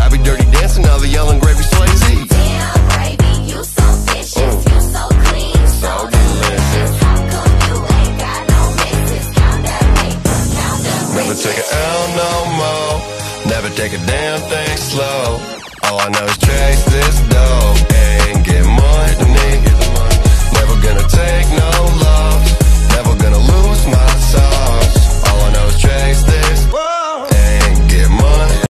I be dirty dancing, all the yelling gravy Swayze. Damn, baby, you so vicious, you so clean, so delicious. How come you ain't got no misses? Count that paper, count the Never riches. take a L no more, never take a damn thing slow. All I know is chase this dough and get more than me. Never gonna take no